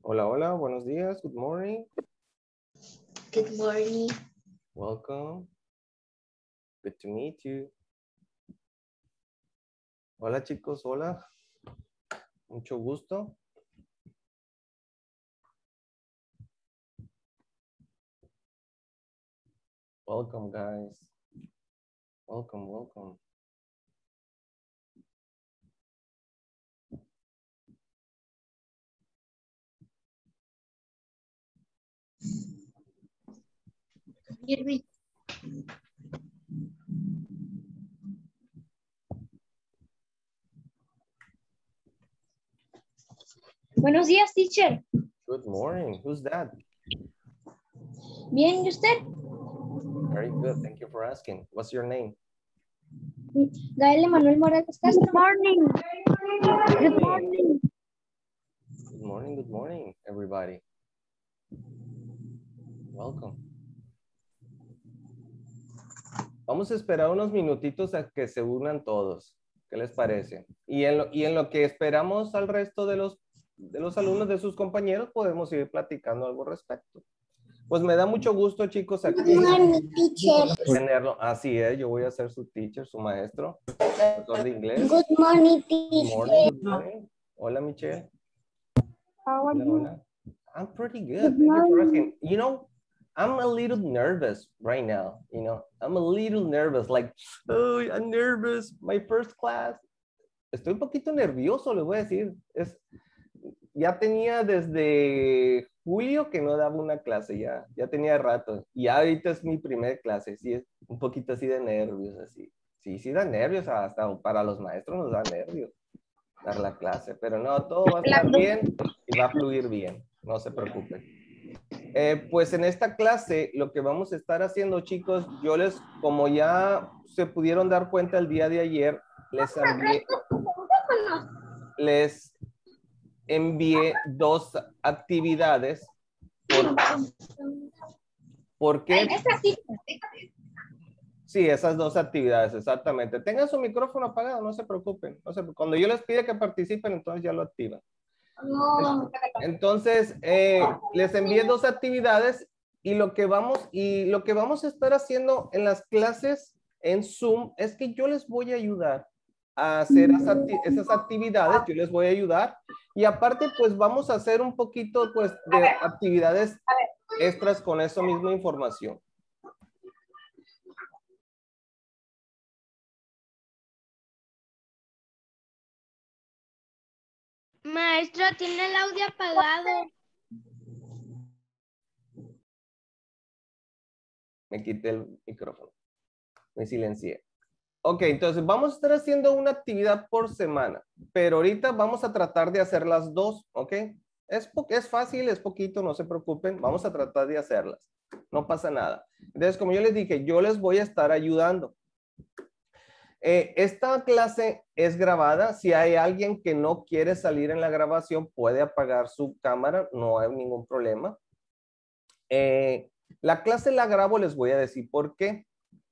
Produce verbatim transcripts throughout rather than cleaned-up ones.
Hola, hola, buenos días, good morning. Good morning. Welcome. Good to meet you. Hola chicos, hola. Mucho gusto. Welcome, guys. Welcome, welcome. Irving. Buenos días, teacher. Good morning. Who's that? Bien, ¿y usted? Very good. Thank you for asking. What's your name? Gael Emanuel Morales Castro. Good morning. Good morning. Good morning, good morning, everybody. Welcome. Vamos a esperar unos minutitos a que se unan todos. ¿Qué les parece? Y en lo, y en lo que esperamos al resto de los, de los alumnos, de sus compañeros, podemos ir platicando algo al respecto. Pues me da mucho gusto, chicos, aquí tenerlo. Así es, yo voy a ser su teacher, su maestro, profesor de inglés. Good morning, Good teacher. morning, good morning. Hola, Michelle. How are Hola, you? hola. I'm pretty good. Thank you for asking. You know, I'm a little nervous right now. You know, I'm a little nervous. Like, oh, I'm nervous. My first class. Estoy un poquito nervioso, le voy a decir. Es, ya tenía desde julio que no daba una clase, ya, ya tenía rato. Y ahorita es mi primer clase, sí, es un poquito así de nervios, así. Sí, sí da nervios, hasta para los maestros nos da nervios dar la clase, pero no, todo va a estar bien y va a fluir bien, no se preocupen. Eh, pues en esta clase lo que vamos a estar haciendo, chicos, yo les, como ya se pudieron dar cuenta el día de ayer, les envié, les envié dos actividades. ¿Por, ¿por qué? Sí, esas dos actividades, exactamente. Tengan su micrófono apagado, no se preocupen. No se, cuando yo les pida que participen, entonces ya lo activan. No. Entonces, eh, les envié dos actividades y lo que vamos y lo que vamos a estar haciendo en las clases en Zoom es que yo les voy a ayudar a hacer esas, esas actividades, yo les voy a ayudar y aparte pues vamos a hacer un poquito pues de actividades extras con esa misma información. Maestro, tiene el audio apagado. Me quité el micrófono, me silencié. Ok, entonces vamos a estar haciendo una actividad por semana, pero ahorita vamos a tratar de hacer las dos, ¿ok? Es, es fácil, es poquito, no se preocupen, vamos a tratar de hacerlas, no pasa nada. Entonces, como yo les dije, yo les voy a estar ayudando. Eh, esta clase es grabada, si hay alguien que no quiere salir en la grabación, puede apagar su cámara, no hay ningún problema. Eh, la clase la grabo, les voy a decir por qué.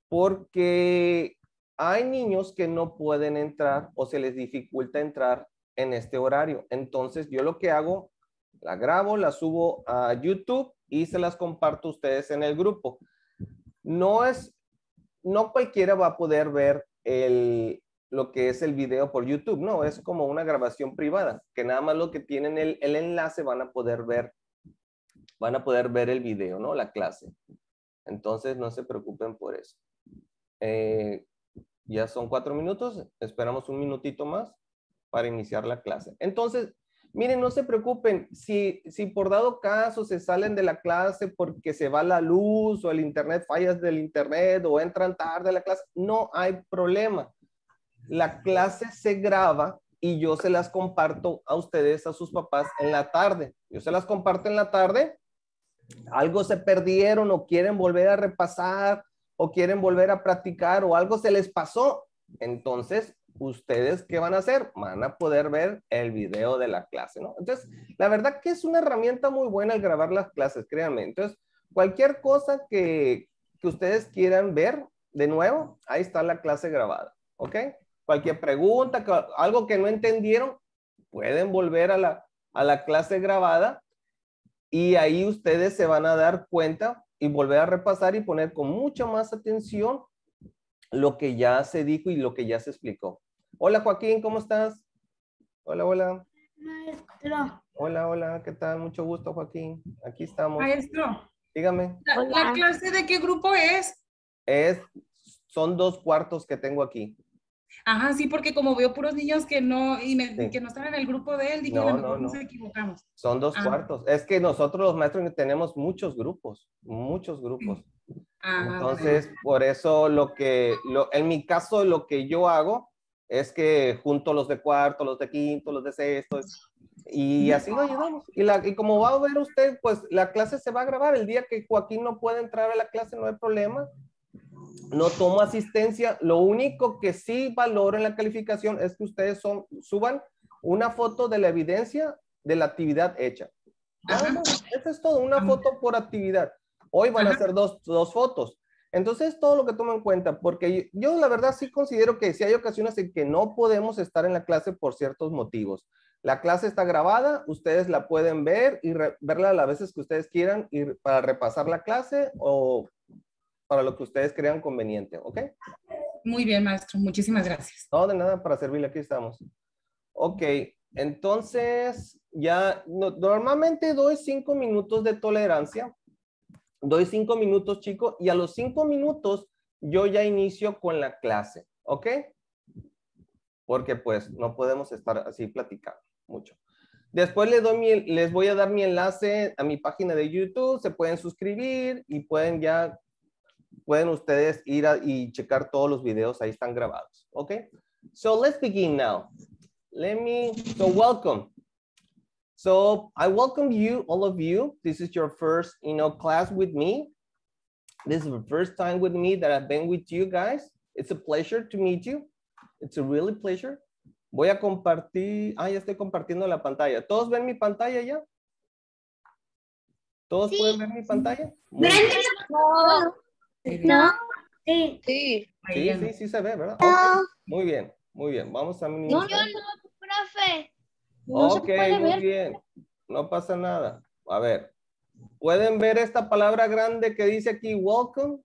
Porque hay niños que no pueden entrar o se les dificulta entrar en este horario. Entonces yo lo que hago, la grabo, la subo a YouTube y se las comparto a ustedes en el grupo. No es, no cualquiera va a poder ver el, lo que es el video por YouTube, no, es como una grabación privada, que nada más lo que tienen el, el enlace van a poder ver, van a poder ver el video, ¿no? La clase. Entonces no se preocupen por eso. Eh, ya son cuatro minutos, esperamos un minutito más para iniciar la clase. Entonces, miren, no se preocupen, si, si por dado caso se salen de la clase porque se va la luz o el internet, fallas del internet o entran tarde a la clase, no hay problema. La clase se graba y yo se las comparto a ustedes, a sus papás en la tarde. Yo se las comparto en la tarde, algo se perdieron o quieren volver a repasar o quieren volver a practicar o algo se les pasó, entonces ustedes ¿qué van a hacer? Van a poder ver el video de la clase, ¿no? Entonces, la verdad que es una herramienta muy buena el grabar las clases, créanme. Entonces, cualquier cosa que, que ustedes quieran ver de nuevo, ahí está la clase grabada, ¿ok? Cualquier pregunta, algo que no entendieron, pueden volver a la, a la clase grabada Y ahí ustedes se van a dar cuenta y volver a repasar y poner con mucha más atención lo que ya se dijo y lo que ya se explicó. Hola Joaquín, ¿cómo estás? Hola, hola. Maestro. Hola, hola, ¿qué tal? Mucho gusto, Joaquín. Aquí estamos. Maestro, Dígame. ¿la, la clase de qué grupo es? Es, son dos cuartos que tengo aquí. Ajá, sí, porque como veo puros niños que no, y me- Sí. que no están en el grupo de él, dije, a No, lo no, mejor nos no. equivocamos. Son dos Ah, cuartos. Es que nosotros los maestros tenemos muchos grupos, muchos grupos. ah, Entonces, por eso lo que, lo, en mi caso, lo que yo hago es que junto los de cuarto, los de quinto, los de sexto, y así lo ayudamos. Y, la, y como va a ver usted, pues la clase se va a grabar. El día que Joaquín no pueda entrar a la clase, no hay problema. No tomo asistencia. Lo único que sí valoro en la calificación es que ustedes son, suban una foto de la evidencia de la actividad hecha. Nada más. Eso es todo, una foto por actividad. Hoy van Ajá. a ser dos, dos fotos. Entonces, todo lo que tomo en cuenta, porque yo, yo la verdad sí considero que sí hay ocasiones en que no podemos estar en la clase por ciertos motivos. La clase está grabada, ustedes la pueden ver y re, verla las veces que ustedes quieran y para repasar la clase o para lo que ustedes crean conveniente, ¿ok? Muy bien, maestro, muchísimas gracias. No, de nada, para servirle, aquí estamos. Ok, entonces ya no, normalmente doy cinco minutos de tolerancia. Doy cinco minutos, chicos, y a los cinco minutos yo ya inicio con la clase, ¿ok? Porque pues no podemos estar así platicando mucho. Después les, doy mi, les voy a dar mi enlace a mi página de YouTube, se pueden suscribir y pueden ya, pueden ustedes ir a, y checar todos los videos, ahí están grabados, ¿ok? So let's begin now. Let me, so welcome. So I welcome you, all of you. This is your first, you know, class with me. This is the first time with me that I've been with you guys. It's a pleasure to meet you. It's a really pleasure. Voy a compartir, ah, ya estoy compartiendo la pantalla. ¿Todos ven mi pantalla ya? ¿Todos sí pueden ver mi pantalla? Muy bien. No. Sí. Sí. Sí, sí, sí se ve, ¿verdad? Okay. Muy bien, muy bien. Vamos a minimizar. No, yo no, profe. No ok, muy ver. Bien. No pasa nada. A ver. ¿Pueden ver esta palabra grande que dice aquí, welcome?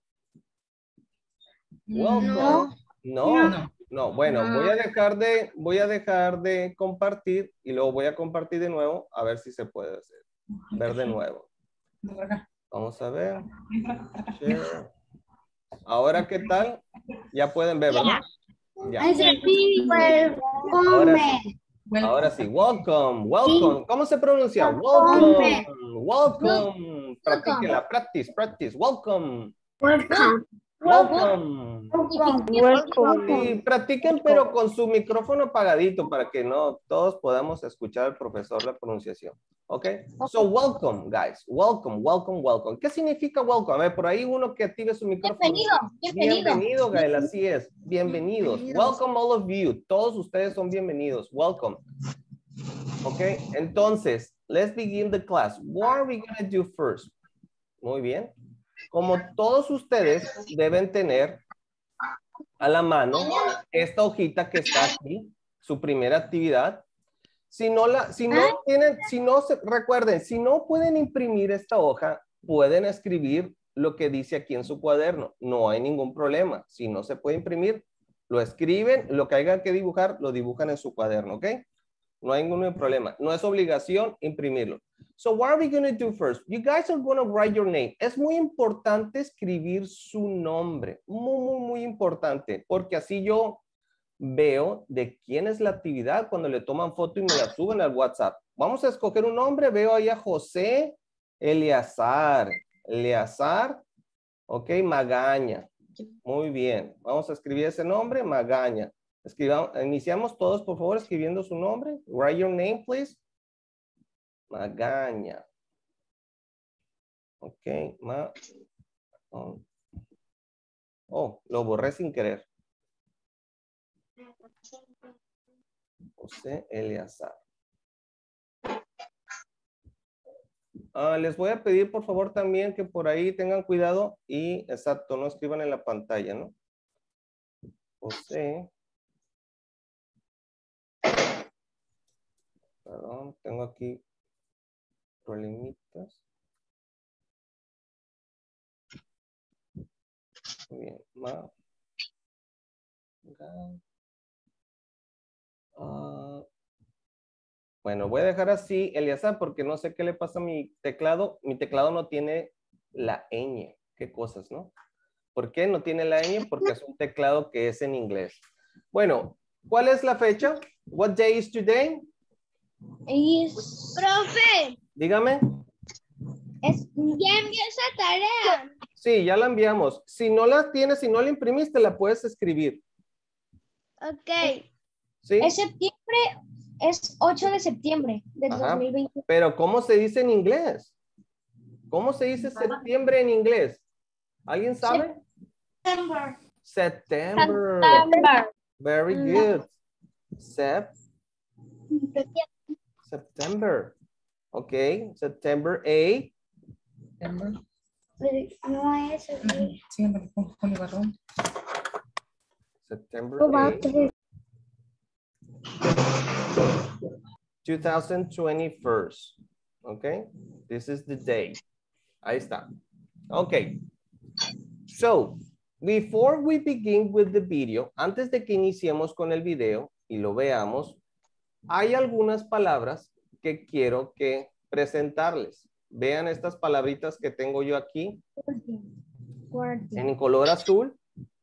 Welcome. No. No. No. No. Bueno, No. voy a dejar de, voy a dejar de compartir y luego voy a compartir de nuevo a ver si se puede hacer. Ver de nuevo. Vamos a ver. Share. Ahora, ¿qué tal? Ya pueden ver, ¿verdad? Ya. Ahora sí. Ahora sí. Welcome. Welcome. ¿Cómo se pronuncia? Welcome. Welcome. Practíquela. Practice. Practice. Welcome. Welcome. Welcome. Welcome. Sí, practiquen pero con su micrófono apagadito para que no todos podamos escuchar al profesor la pronunciación. ¿Ok? So, welcome, guys. Welcome, welcome, welcome. ¿Qué significa welcome? A ver, por ahí uno que active su micrófono. Bienvenido, bienvenido. Bienvenido, Gael, así es. Bienvenidos. Welcome all of you. Todos ustedes son bienvenidos. Welcome. ¿Ok? Entonces, let's begin the class. What are we going to do first? Muy bien. Como todos ustedes deben tener a la mano esta hojita que está aquí, su primera actividad. Si no la, si no tienen, si no se, recuerden, si no pueden imprimir esta hoja, pueden escribir lo que dice aquí en su cuaderno. No hay ningún problema. Si no se puede imprimir, lo escriben, lo que haya que dibujar, lo dibujan en su cuaderno, ¿ok? No hay ningún problema. No es obligación imprimirlo. So what are we going to do first? You guys are going to write your name. Es muy importante escribir su nombre. Muy, muy, muy importante. Porque así yo veo de quién es la actividad cuando le toman foto y me la suben al WhatsApp. Vamos a escoger un nombre. Veo ahí a José Eleazar. Eleazar. Ok, Magaña. Muy bien. Vamos a escribir ese nombre, Magaña. Escribamos, iniciamos todos, por favor, escribiendo su nombre. Write your name, please. Magaña. Ok. Ma oh. oh, lo borré sin querer. José Eleazar. Uh, les voy a pedir, por favor, también que por ahí tengan cuidado y, exacto, no escriban en la pantalla, ¿no? José. Perdón, tengo aquí problemitas. Muy bien. Ma. Uh, bueno, voy a dejar así, Eliazar, porque no sé qué le pasa a mi teclado. Mi teclado no tiene la ñ. Qué cosas, ¿no? ¿Por qué no tiene la ñ? Porque es un teclado que es en inglés. Bueno, ¿cuál es la fecha? What day is today? Es, Profe, Dígame. es, ya envió esa tarea. Sí, ya la enviamos. Si no la tienes, si no la imprimiste, la puedes escribir. Ok. ¿Sí? es septiembre, es ocho de septiembre del Ajá. dos mil veinte. Pero ¿cómo se dice en inglés? ¿Cómo se dice septiembre en inglés? ¿Alguien sabe? September. September. September. Very good. Sep September. Okay. September eighth. No es. Sí, con, con el barrón. September eighth. twenty twenty-one. Okay. This is the day. Ahí está. Okay. So, before we begin with the video, antes de que iniciemos con el video y lo veamos, hay algunas palabras que quiero que presentarles. Vean estas palabritas que tengo yo aquí en color azul.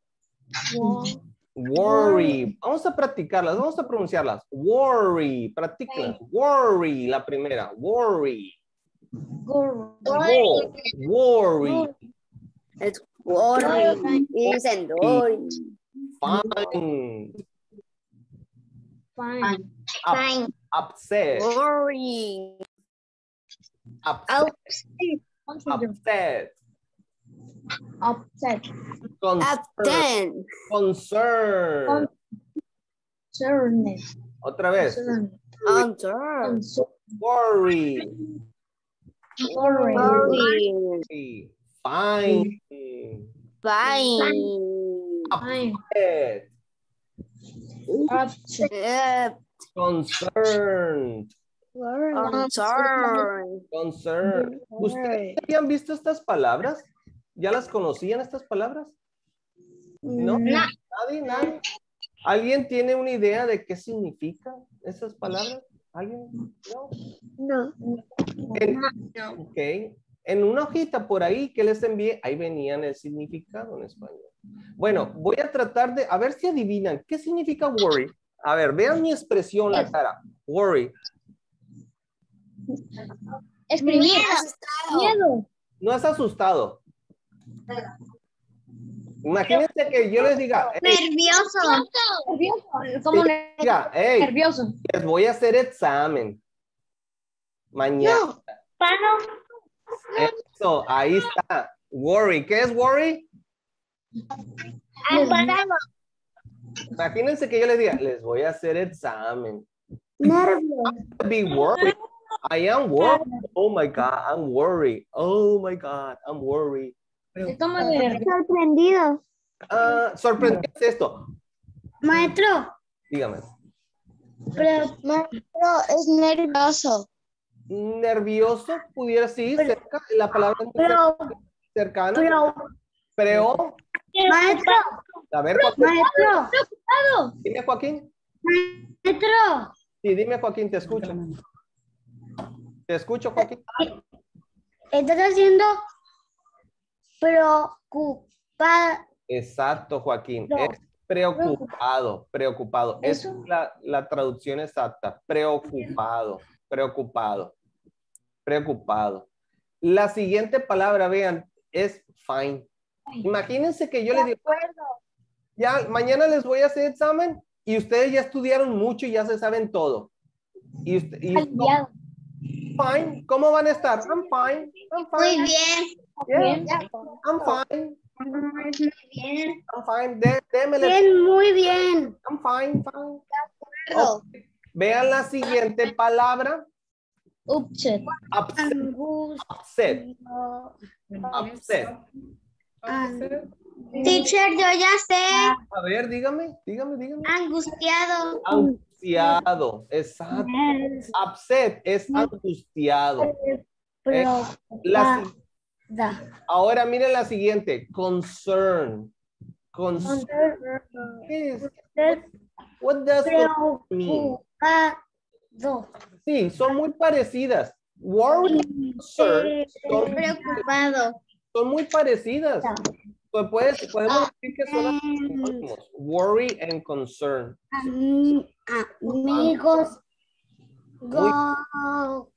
Worry. Vamos a practicarlas, vamos a pronunciarlas. Worry, practíquenlas. Worry, la primera. Worry. Worry. Worry. It's worry. Isn't worry. Fine. Fine. Up, Fine. upset. Worry. Upset. Upset. Upset. Concern. Upton. Concern. Concerned. Otra vez. Concern. Worry. Worry. Worry. Fine. Fine. Fine. Upset. Upset. Uh, Concerned. concern. Concern. ¿Ustedes habían visto estas palabras? ¿Ya las conocían estas palabras? ¿No? No. ¿Nadie? ¿Nadie? ¿Alguien tiene una idea de qué significan esas palabras? ¿Alguien? ¿No? No. En, ok. En una hojita por ahí que les envié, ahí venían el significado en español. Bueno, voy a tratar de, a ver si adivinan, ¿qué significa worry? A ver, vean mi expresión, la cara. Worry. Escribir. Miedo. No es asustado. Imagínense que yo les diga, hey, Nervioso. Nervioso. Como diga, hey, nervioso. les voy a hacer examen. Mañana. Pano. Eso, ahí está. Worry. ¿Qué es worry? Amparado. Imagínense que yo les diga, les voy a hacer examen. Nervio. Be worried. I am worried. Oh my God, I'm worried. Oh my God, I'm worried. Estamos nerviosos. Sorprendido. Ah, sorprendente esto. Maestro. Dígame. Pero, maestro, es nervioso. Nervioso, pudiera sí, cerca, la palabra es muy Pero, cercana. pero, Pero, maestro, a ver, Joaquín. maestro, Dime, Joaquín. maestro. Sí, dime, Joaquín, te escucho. Te escucho, Joaquín. Estás haciendo preocupado. Exacto, Joaquín. No. Es preocupado, preocupado. Es Eso. la, la traducción exacta. Preocupado, preocupado, preocupado. La siguiente palabra, vean, es fine. Imagínense que yo les digo, ya, mañana les voy a hacer examen y ustedes ya estudiaron mucho y ya se saben todo. Y, usted, y Aliviado. fine, ¿cómo van a estar? I'm fine. I'm Muy fine. bien. Yeah, I'm fine. Muy bien. I'm fine. De, démele. Bien, muy bien. I'm fine, fine. Ok. Vean la siguiente palabra. Upset. Upset. Upset. Upset. Teacher, yo ya sé. A ver, dígame, dígame, dígame. Angustiado. Angustiado. Exacto. Upset es angustiado. Eh, la si- ahora miren la siguiente. Concern. Concern. ¿Qué es? What does concern mean? Preocupado. Sí, son muy parecidas. Worry y concern son, Preocupado. son muy parecidas. Pues puedes, podemos decir que son sinónimos. Worry and concern. Am- Amigos. Muy- Go.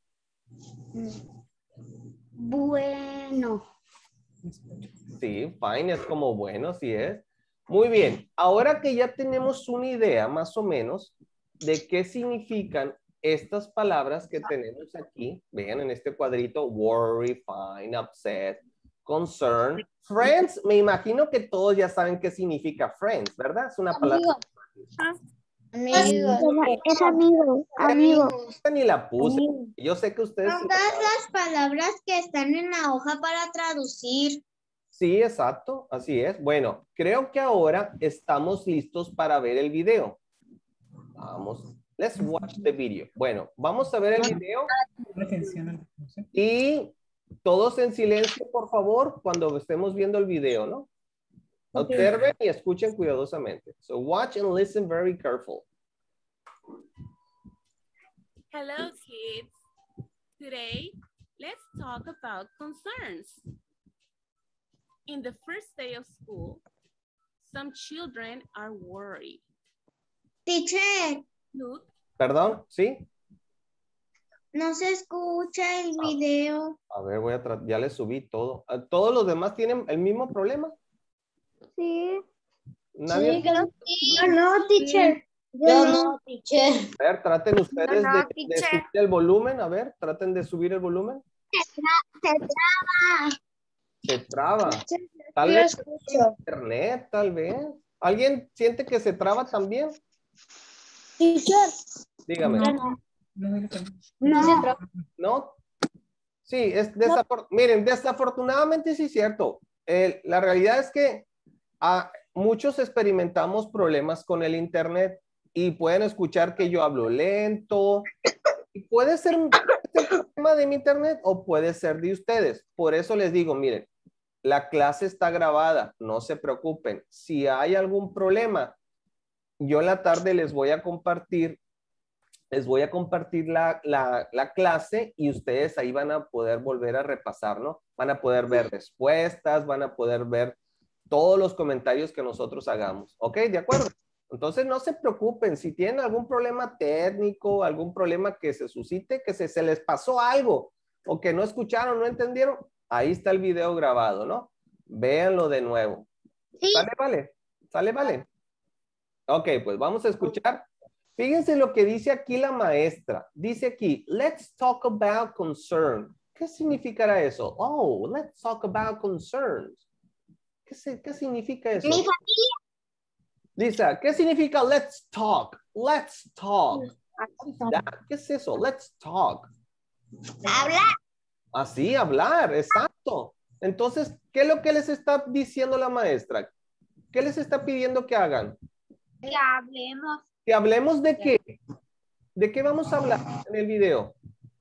Bueno. Sí, fine, es como bueno, sí es. Muy bien, ahora que ya tenemos una idea más o menos de qué significan estas palabras que tenemos aquí, vean en este cuadrito, worry, fine, upset, concern, friends, me imagino que todos ya saben qué significa friends, ¿verdad? Es una palabra. Amigos. Es amigo. Amigo. Esta ni la puse. Yo sé que ustedes... Son todas las palabras que están en la hoja para traducir. Sí, exacto, así es. Bueno, creo que ahora estamos listos para ver el video. Vamos, let's watch the video. Bueno, vamos a ver el video y todos en silencio, por favor, cuando estemos viendo el video, ¿no? Observen y escuchen cuidadosamente. So watch and listen very careful. Hello, kids. Today, let's talk about concerns. In the first day of school, some children are worried. Teacher, Look, Perdón, ¿sí? no se escucha el video. A ver, voy a tratar, ya les subí todo. ¿A ¿Todos los demás tienen el mismo problema? Sí. ¿Nadie? Yo no, teacher. Yo no, teacher. A ver, traten ustedes No, de, de teacher. subir el volumen. A ver, traten de subir el volumen. Se traba. Se traba. Tal Yo vez escucho. internet, tal vez. ¿Alguien siente que se traba también? Teacher. Dígame. No. No, No se traba. ¿No? Sí, es desafor- miren, desafortunadamente sí es cierto. El- la realidad es que ah, muchos experimentamos problemas con el internet y pueden escuchar que yo hablo lento. Y puede ser un problema de mi internet o puede ser de ustedes. Por eso les digo, miren, la clase está grabada, no se preocupen. Si hay algún problema, yo en la tarde les voy a compartir, les voy a compartir la, la, la clase y ustedes ahí van a poder volver a repasar, ¿no? Van a poder ver respuestas, van a poder ver todos los comentarios que nosotros hagamos. ¿Ok? ¿De acuerdo? Entonces no se preocupen, si tienen algún problema técnico, algún problema que se suscite, que se, se les pasó algo o que no escucharon, no entendieron, ahí está el video grabado, ¿no? Véanlo de nuevo. Sí. ¿Sale, vale? ¿Sale, vale? Ok, pues vamos a escuchar. Fíjense lo que dice aquí la maestra. Dice aquí, let's talk about concern. ¿Qué significará eso? Oh, let's talk about concerns. ¿Qué, se, qué significa eso? Mi familia. Lisa, ¿qué significa let's talk? Let's talk. Ya, ¿qué es eso? Let's talk. Habla. Así, hablar, exacto. Entonces, ¿qué es lo que les está diciendo la maestra? ¿Qué les está pidiendo que hagan? Que hablemos. Que hablemos de qué. ¿De qué vamos a hablar en el video?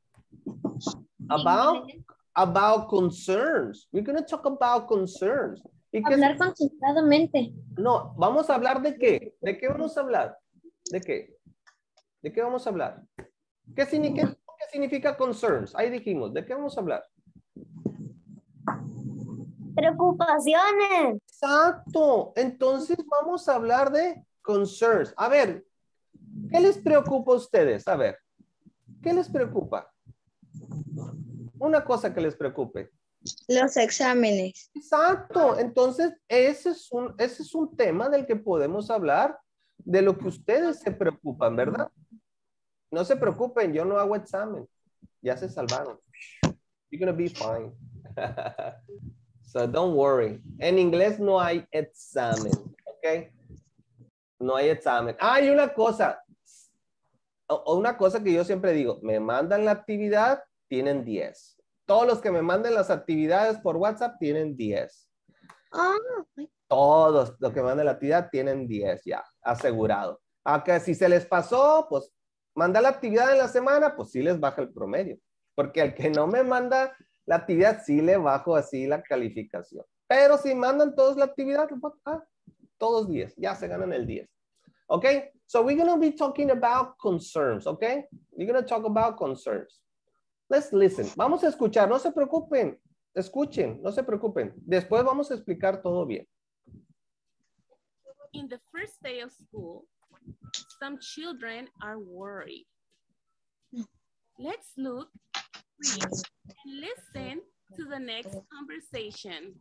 About, about concerns. We're going to talk about concerns. ¿Y qué Hablar concentradamente. No, vamos a hablar de qué. ¿De qué vamos a hablar? ¿De qué? ¿De qué vamos a hablar? ¿Qué significa, qué significa concerns? Ahí dijimos, ¿de qué vamos a hablar? Preocupaciones. Exacto. Entonces vamos a hablar de concerns. A ver, ¿qué les preocupa a ustedes? A ver, ¿qué les preocupa? Una cosa que les preocupe. Los exámenes. Exacto. Entonces, ese es un, ese es un tema del que podemos hablar, de lo que ustedes se preocupan, ¿verdad? No se preocupen, yo no hago examen. Ya se salvaron. You're gonna be fine. So don't worry. En inglés no hay examen, ¿ok? No hay examen. Ah, hay una cosa. O una cosa que yo siempre digo, me mandan la actividad, tienen diez. Todos los que me manden las actividades por WhatsApp tienen diez. Oh. Todos los que mandan la actividad tienen diez ya, asegurado. Aunque si se les pasó, pues manda la actividad en la semana, pues sí les baja el promedio. Porque al que no me manda la actividad, sí le bajo así la calificación. Pero si mandan todos la actividad, ah, Todos diez. Ya se ganan el diez. Okay? So we're going to be talking about concerns. Okay? We're going to talk about concerns. Let's listen. Vamos a escuchar. No se preocupen. Escuchen. No se preocupen. Después vamos a explicar todo bien. In the first day of school, some children are worried. Let's look, read, and listen to the next conversation.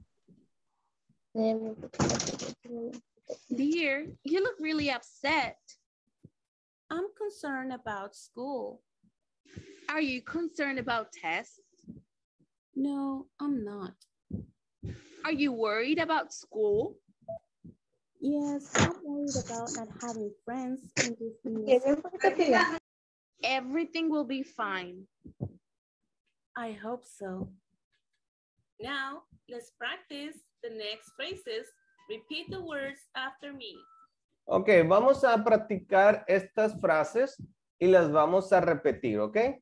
Dear, you look really upset. I'm concerned about school. Are you concerned about tests? No, I'm not. Are you worried about school? Yes, I'm worried about not having friends in this new school. Everything will be fine. I hope so. Now, let's practice the next phrases. Repeat the words after me. Ok, vamos a practicar estas frases y las vamos a repetir, ¿ok?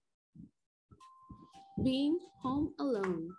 Being home alone.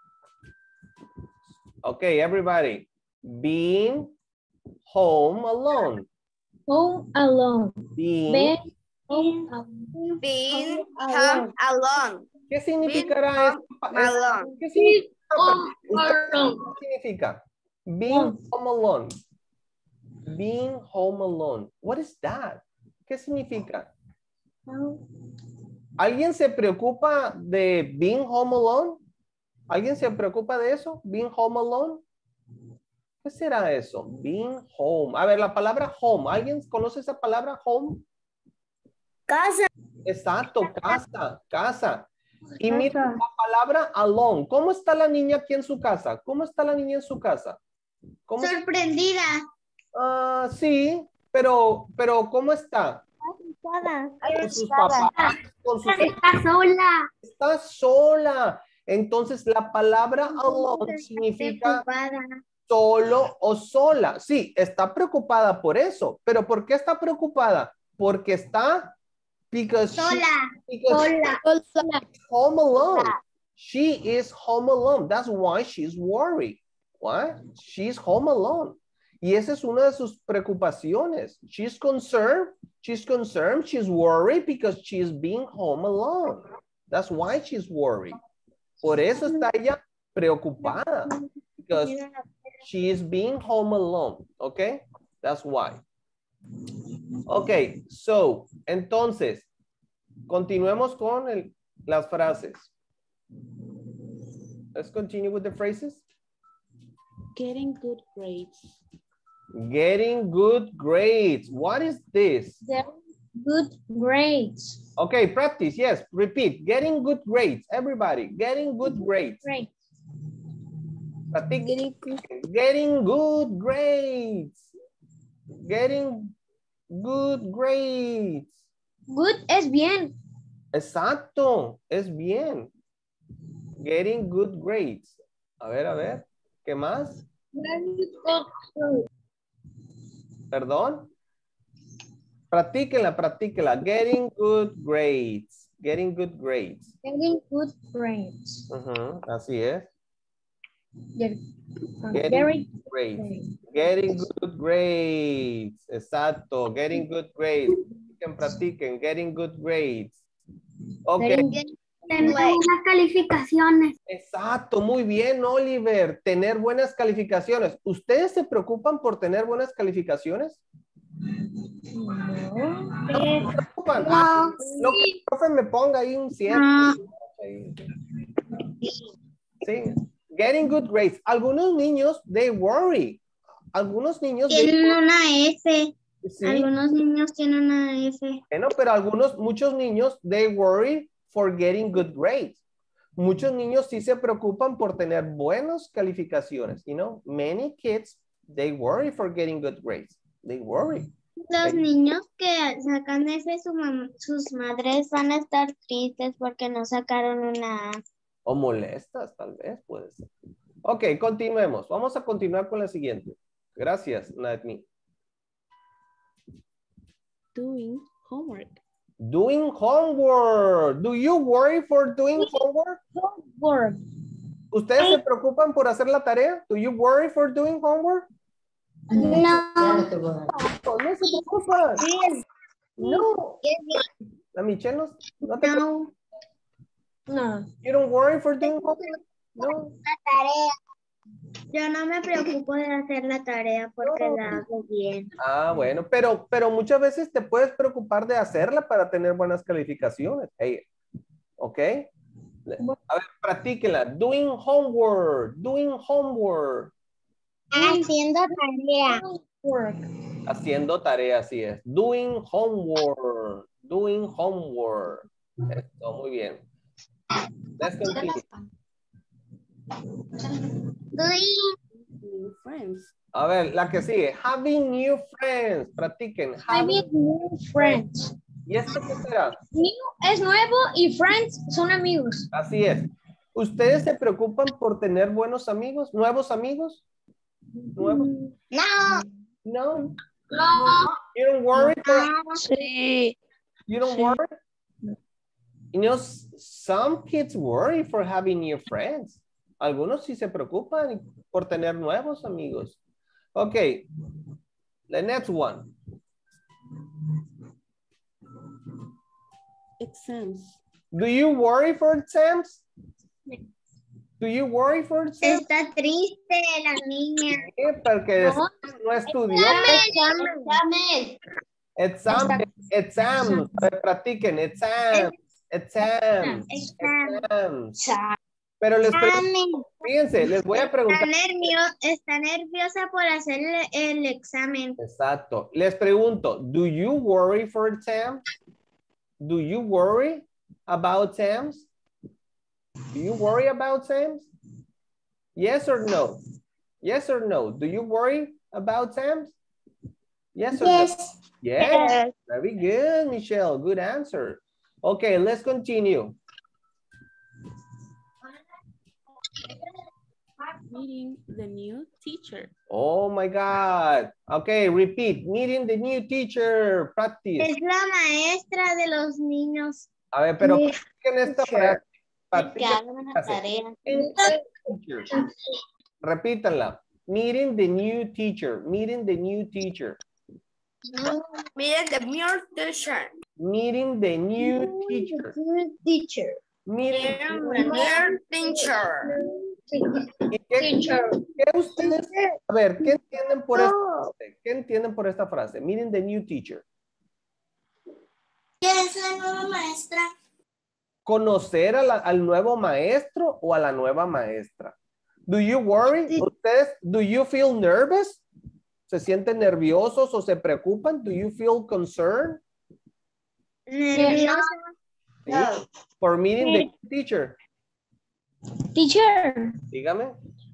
Ok, everybody. Being home alone. Home alone. Being. Being home alone. Being home alone. ¿Qué significará esto? alone. ¿Qué significa? Home ¿Usted alone. ¿Qué significa? Being home alone. Being home alone. What is that? ¿Qué significa? ¿Alguien se preocupa de being home alone? ¿Alguien se preocupa de eso? Being home alone. ¿Qué será eso? Being home. A ver, la palabra home. ¿Alguien conoce esa palabra home? Casa. Exacto, casa, casa. Y mira la palabra alone. ¿Cómo está la niña aquí en su casa? ¿Cómo está la niña en su casa? ¿Cómo está? Sorprendida. Ah, sí, pero, pero ¿cómo está? Con sus papás, con sus... Está sola. Está sola. Entonces la palabra alone significa Preocupada. solo o sola. Sí, está preocupada por eso. ¿Pero por qué está preocupada? Porque está... Because she, Sola. because Sola. Sola. home alone. She is home alone. That's why she's worried. What? She's home alone. Y esa es una de sus preocupaciones. She's concerned. She's concerned. She's worried because she's being home alone. That's why she's worried. Por eso está ella preocupada. Because she is being home alone. Okay? That's why. Okay, so, entonces, continuemos con el, las frases. Let's continue with the phrases. Getting good grades. Getting good grades. What is this? Good grades. Okay, practice. Yes, repeat. Getting good grades. Everybody, getting good grades. Great. Practic- Getting good grades. Getting good grades. Good es bien. Exacto, es bien. Getting good grades. A ver, a ver. ¿Qué más? Perdón. Practíquela, practíquela. Getting good grades. Getting good grades. Getting good grades. Ujú, así es. Get- Getting Very good grades. great. Getting good grades. Exacto. Getting good grades. Practiquen, practiquen. Getting good grades. Ok. Getting- Tener buenas calificaciones. Exacto. Muy bien, Oliver. Tener buenas calificaciones. ¿Ustedes se preocupan por tener buenas calificaciones? No. ¿No se preocupan? No. Ah, lo que el profe me ponga ahí un cien. No. Sí. Getting good grades. Algunos niños, they worry. Algunos niños, they Tienen una F. Sí, Algunos niños tienen una F. bueno, pero algunos, muchos niños, they worry for getting good grades. Muchos niños sí se preocupan por tener buenas calificaciones. You know, many kids, they worry for getting good grades. They worry. Los Sí. niños que sacan F, su mam- sus madres van a estar tristes porque no sacaron una A. O molestas, tal vez, puede ser. Ok, continuemos. Vamos a continuar con la siguiente. Gracias, Nadmi. Doing homework. Doing homework. Do you worry for doing homework? Word. ¿Ustedes se preocupan por hacer la tarea? Do you worry for doing homework? No. No, no se preocupa. No. La Michelle no, no te preocupes. No. You don't worry for doing homework. No. Yo no me preocupo de hacer la tarea porque No. la hago bien. Ah, bueno, pero, pero muchas veces te puedes preocupar de hacerla para tener buenas calificaciones. Hey, ¿ok? A ver, practíquenla. Doing homework. Doing homework. Haciendo tarea. Haciendo tarea, así es. Doing homework. Doing homework. Esto, muy bien. Let's continue. Doing. New friends. A ver, la que sigue. Having new friends. Practiquen. Having new friends. ¿Y esto qué será? New es nuevo y friends son amigos. Así es. ¿Ustedes se preocupan por tener buenos amigos? ¿Nuevos amigos? ¿Nuevos? No. No. No. You don't worry for, Sí. you don't Sí. worry? You know, s- some kids worry for having new friends. Algunos sí se preocupan por tener nuevos amigos. Okay. The next one. Exams. Do you worry for exams? Do you worry for exams? Está triste la niña. Eh, Porque No. no estudió. Examen. Exam, exam, a ver, practiquen, exam, exam, Examen. exam. Pero les pregunto, Examen. fíjense, les voy a Está, preguntar. nervio- está nerviosa por hacer el, el examen. Exacto. Les pregunto, do you worry for exams? Do you worry about exams? Do you worry about exams? Yes or no? Yes or no? Do you worry about exams? Yes or no? Yes. Yes. Very good, Michelle. Good answer. Okay, let's continue. Meeting the new teacher. Oh my God. Okay, repeat. Meeting the new teacher. Practice. Es la maestra de los niños. A ver, pero New practiquen esta teacher. frase. Que Practiquen hagan una esta frase. tarea. Meeting the teacher. Repítanla. Meeting the new teacher. Meeting the new teacher. Miren the new teacher. Meeting the new teacher. Teacher. Meeting The new teacher. ¿Y qué, qué ustedes, a ver, ¿qué entienden por esta frase? ¿Qué entienden por esta frase? Meeting the new teacher. ¿Quién es la nueva maestra? ¿Conocer a la- al nuevo maestro o a la nueva maestra? Do you worry? ¿Ustedes, do you feel nervous? ¿Se sienten nerviosos o se preocupan? Do you feel concerned? Nerviosa. ¿Sí? For meeting the new teacher. Teacher, Dígame.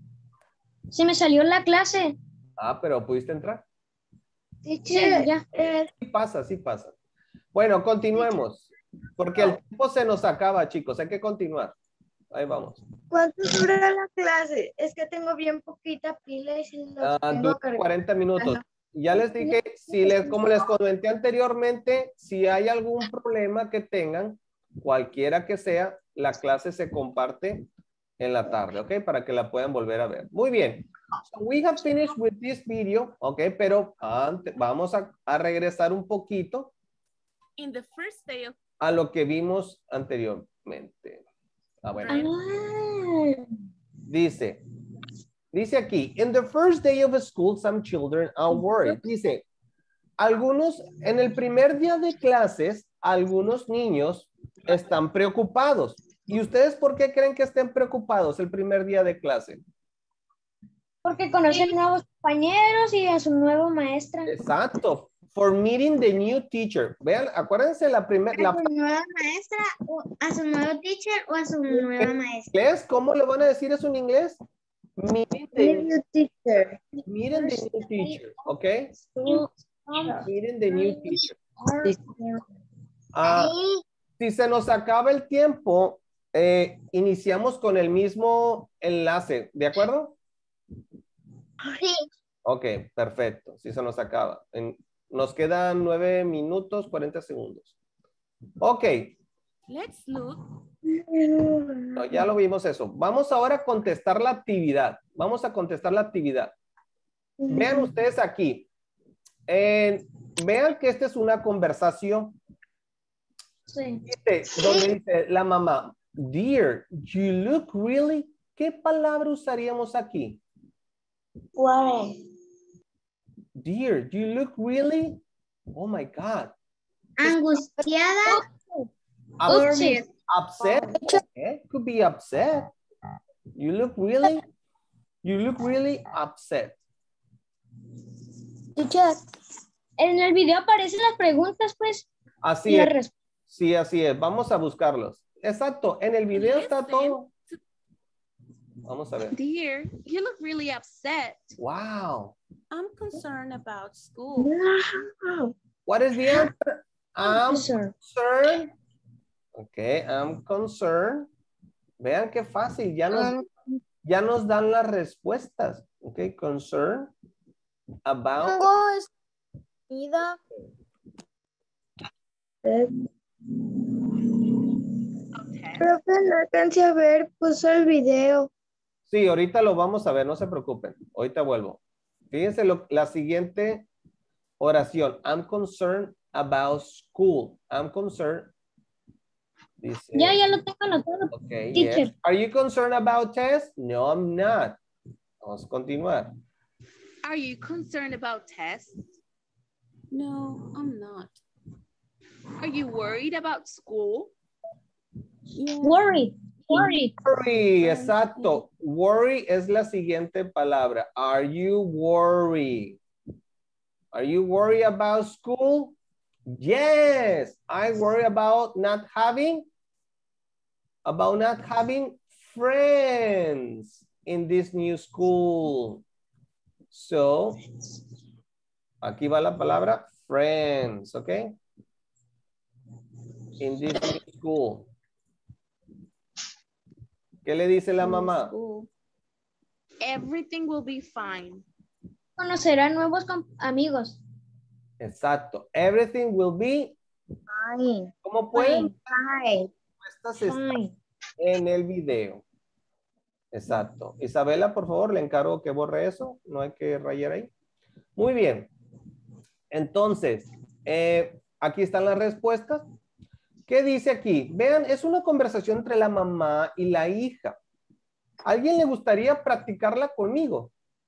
se me salió la clase. Ah, pero ¿pudiste entrar? Sí, ya. Sí pasa, sí pasa. Bueno, continuemos. Porque el tiempo se nos acaba, chicos. Hay que continuar. Ahí vamos. ¿Cuánto dura la clase? Es que tengo bien poquita pila y si los Ah, tengo dura cargados. cuarenta minutos. Ya les dije, si les, como les comenté anteriormente, si hay algún problema que tengan, cualquiera que sea, la clase se comparte en la tarde, ¿ok? Para que la puedan volver a ver. Muy bien. So we have finished with this video, ¿ok? Pero antes, vamos a, a regresar un poquito In the first day of a lo que vimos anteriormente. Ah, bueno. Ah. Dice, dice aquí, in the first day of school, some children are worried. Dice, algunos, en el primer día de clases, algunos niños están preocupados. ¿Y ustedes por qué creen que estén preocupados el primer día de clase? Porque conocen nuevos compañeros y a su nueva maestra. Exacto. For meeting the new teacher. Vean, acuérdense la primera, ¿A la su nueva maestra o a su nuevo teacher o a su nueva maestra? inglés, ¿cómo le van a decir eso en inglés? Meeting the, New teacher. meeting the new teacher, ¿ok? Meeting the new teacher. Ah, si se nos acaba el tiempo, eh, iniciamos con el mismo enlace, ¿de acuerdo? Sí. Ok, perfecto. Si se nos acaba. En- nos quedan nueve minutos, cuarenta segundos. Ok, let's look no, ya lo vimos eso. Vamos ahora a contestar la actividad. Vamos a contestar la actividad. Vean ustedes aquí. Eh, vean que esta es una conversación. Sí. Dice, donde dice la mamá, dear, you look really. ¿Qué palabra usaríamos aquí? Worry. Dear, you look really. Oh my God. Angustiada. Upset. Upset. Okay. Could be upset. You look really. You look really upset. Teacher, en el video aparecen las preguntas, pues. Así y la es. res- Sí, así es. Vamos a buscarlos. Exacto. En el video está todo. Vamos a ver. Dear, you look really upset. Wow. I'm concerned about school. What is the answer? I'm Sir. concerned. Okay, I'm concerned. Vean qué fácil. Ya nos, ya nos dan las respuestas. Okay, concerned about. Okay. Creo que no alcancé a ver, puso el video. Sí, ahorita lo vamos a ver, no se preocupen. Ahorita vuelvo. Fíjense lo, la siguiente oración. I'm concerned about school. I'm concerned. Dice, Ya, ya lo tengo anotado. okay, Teacher. yes. Are you concerned about tests? No, I'm not. Vamos a continuar. Are you concerned about tests? No, I'm not. Are you worried about school? Yeah. Worry. Worry. Worry, exacto. Worry es la siguiente palabra. Are you worried? Are you worried about school? Yes, I worry about not having, about not having friends in this new school. So, aquí va la palabra friends, okay? In this new school. ¿Qué le dice la mamá? School. Everything will be fine. Conocerá nuevos com- amigos. Exacto. Everything will be. Fine. ¿Cómo pueden? Fine. Estas están Fine. en el video. Exacto. Isabela, por favor, le encargo que borre eso. No hay que rayar ahí. Muy bien. Entonces, eh, aquí están las respuestas. ¿Qué dice aquí? Vean, es una conversación entre la mamá y la hija. ¿Alguien le gustaría practicarla conmigo?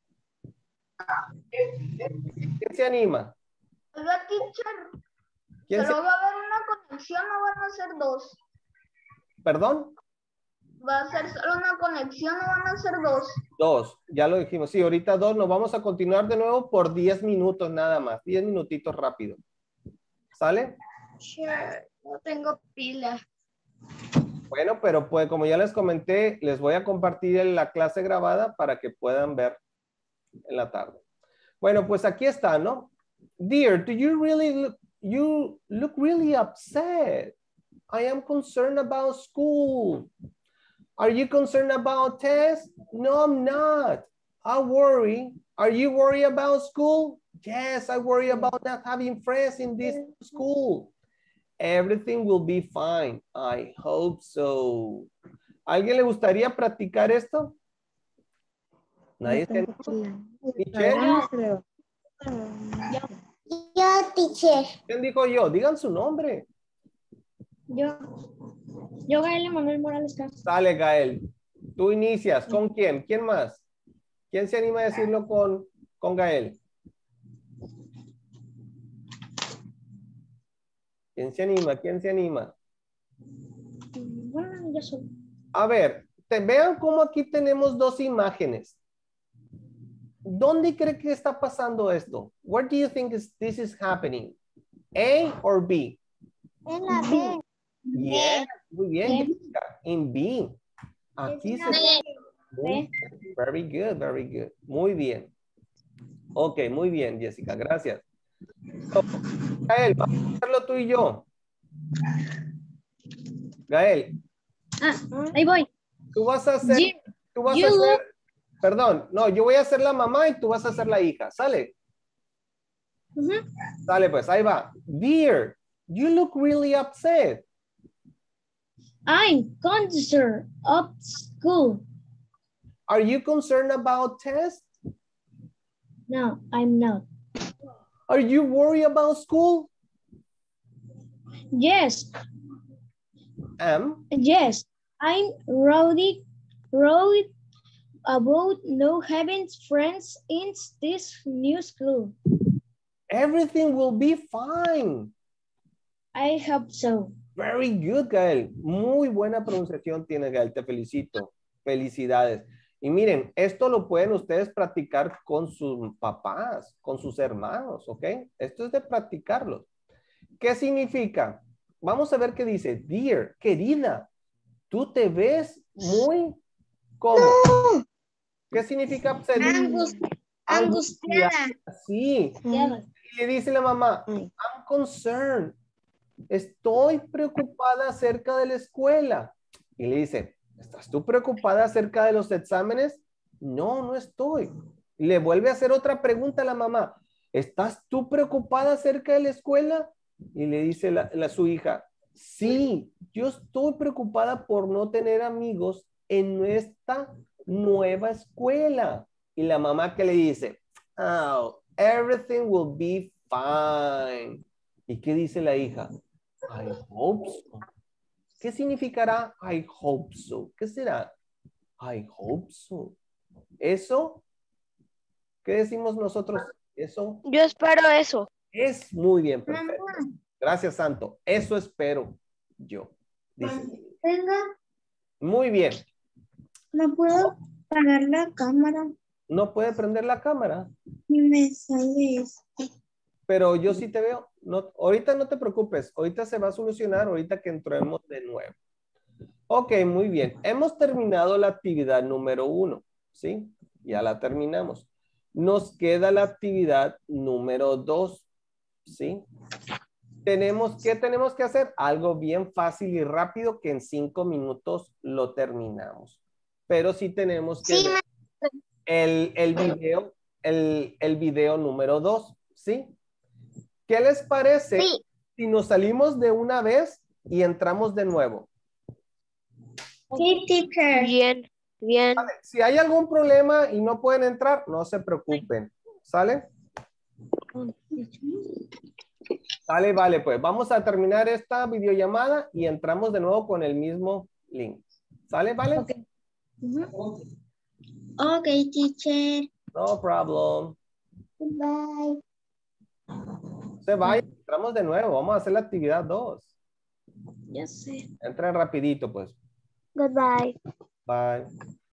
¿Quién se anima? Oiga, teacher, ¿Quién se... pero va a haber una conexión, no van a ser dos. ¿Perdón? Va a ser solo una conexión, no van a ser dos. Dos, ya lo dijimos. Sí, ahorita dos. Nos vamos a continuar de nuevo por diez minutos nada más. diez minutitos rápido. ¿Sale? Sure. No tengo pila. Bueno, pero pues como ya les comenté, les voy a compartir la clase grabada para que puedan ver en la tarde. Bueno, pues aquí está, ¿no? Dear, do you really look, you look really upset? I am concerned about school. Are you concerned about tests? No, I'm not. I worry. Are you worried about school? Yes, I worry about not having friends in this school. Everything will be fine. I hope so. ¿Alguien le gustaría practicar esto? ¿Nadie se anima? ¿Michelle? Yo, teacher. ¿Quién dijo yo? Digan su nombre. Yo. Yo, Gael Manuel Morales Castro. Sale, Gael. Tú inicias. ¿Con quién? ¿Quién más? ¿Quién se anima a decirlo con, con Gael? ¿Quién se anima? ¿Quién se anima? Bueno, yo soy. A ver, te, vean cómo aquí tenemos dos imágenes. ¿Dónde cree que está pasando esto? Where do you think is, this is happening? A or B? En la B. Yes, muy bien, Jessica. En B. Aquí se... Muy- Very good, very good. Muy bien. Ok, muy bien, Jessica, gracias. So, Gael, vamos a hacerlo tú y yo. Gael, Ah, ahí voy. tú vas a hacer, You- tú vas you a hacer, look- perdón, no, yo voy a ser la mamá y tú vas a ser la hija, ¿sale? Ujú. Sale pues, ahí va. Dear, you look really upset. I'm concerned of school. Are you concerned about tests? No, I'm not. Are you worried about school? Yes, Am? yes, I'm worried, worried about not having friends in this new school. Everything will be fine. I hope so. Very good, Gael. Muy buena pronunciación tiene, Gael. Te felicito. Felicidades. Y miren, esto lo pueden ustedes practicar con sus papás, con sus hermanos, ¿ok? Esto es de practicarlo. ¿Qué significa? Vamos a ver qué dice. Dear, querida, tú te ves muy cómodo. ¿Qué significa? Angus- angustiada. Sí. Y le dice la mamá, I'm concerned. Estoy preocupada acerca de la escuela. Y le dice, ¿estás tú preocupada acerca de los exámenes? No, no estoy. Y le vuelve a hacer otra pregunta a la mamá. ¿Estás tú preocupada acerca de la escuela? Y le dice la, la, su hija, sí, yo estoy preocupada por no tener amigos en nuestra nueva escuela. Y la mamá que le dice, oh, everything will be fine. ¿Y qué dice la hija? I hope so. ¿Qué significará I hope so? ¿Qué será? I hope so. ¿Eso? ¿Qué decimos nosotros? ¿Eso? Yo espero eso. Es muy bien, perfecto. Gracias, Santo. Eso espero yo. Dice. Venga, Muy bien. no puedo apagar la cámara. No puede prender la cámara, Y me sale esto. pero yo sí te veo. No, ahorita no te preocupes. Ahorita se va a solucionar, ahorita que entremos de nuevo. Ok, muy bien. Hemos terminado la actividad número uno, ¿sí? Ya la terminamos. Nos queda la actividad número dos, ¿sí? Tenemos, ¿qué tenemos que hacer? Algo bien fácil y rápido que en cinco minutos lo terminamos. Pero sí tenemos que Sí, ver el, el video, el, el video número dos, ¿sí? ¿Qué les parece Sí. si nos salimos de una vez y entramos de nuevo? Sí, teacher. Bien, bien. Vale, si hay algún problema y no pueden entrar, no se preocupen. ¿Sale? Sale, vale, pues vamos a terminar esta videollamada y entramos de nuevo con el mismo link. ¿Sale, vale? Ok. Ok, teacher. No problem. Bye. Se vaya, entramos de nuevo. Vamos a hacer la actividad dos. Ya sé. Entren rapidito, pues. Goodbye. Bye.